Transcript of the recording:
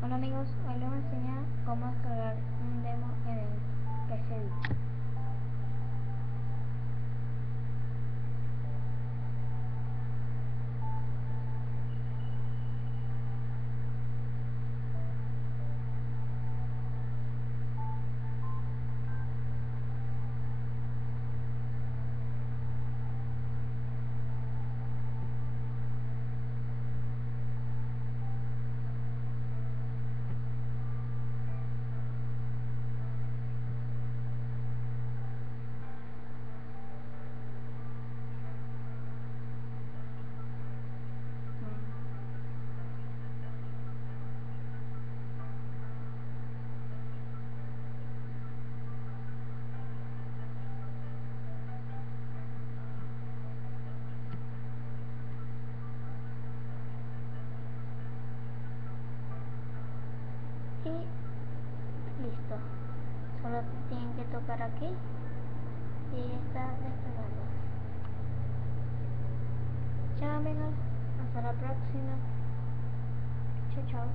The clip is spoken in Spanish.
Hola amigos, hoy les voy a enseñar cómo descargar un demo en el PC Vita. Y listo, solo tienen que tocar aquí y ya está descargando. Chao amigos, hasta la próxima. Chao, chao.